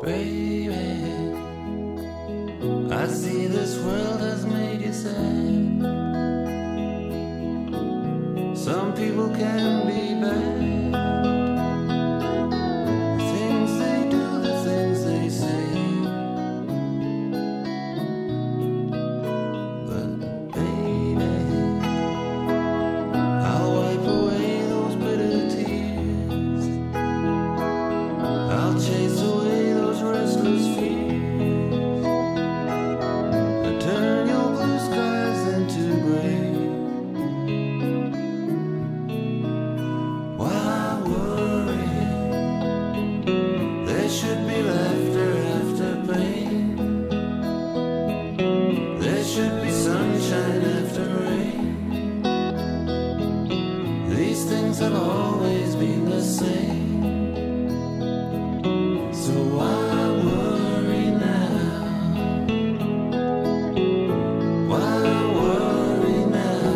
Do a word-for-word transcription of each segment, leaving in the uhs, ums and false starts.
Baby, I see this world has made you sad. Some people can be bad. The things they do, the things they say. But baby, I'll wipe away those bitter tears. I'll chase away those restless fears, and turn your blue skies into gray. Why worry? There should be laughter after pain. There should be sunshine after rain. These things have always been the same. So why worry now? Why worry now?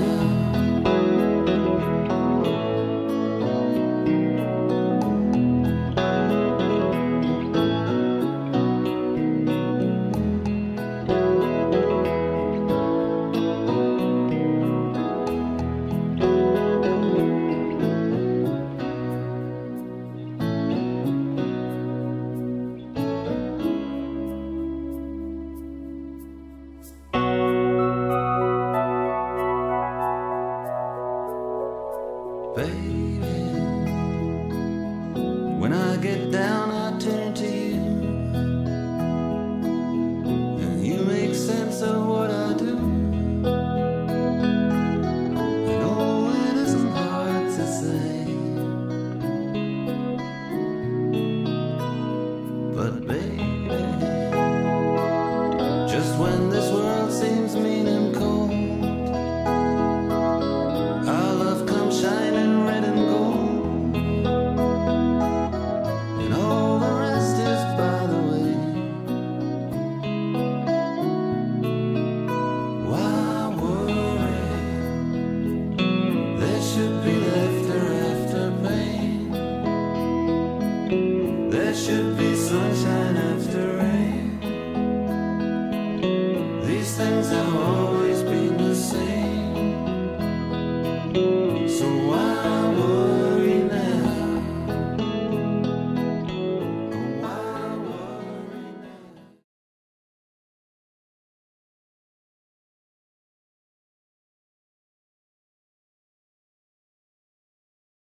Baby, when I get down I turn to you, and you make sense of what I do. I know it isn't hard to say, but baby, just when this world seems mean and cold, our love comes shining red and gold, and all the rest is by the way. Why worry? There should be laughter after pain. There should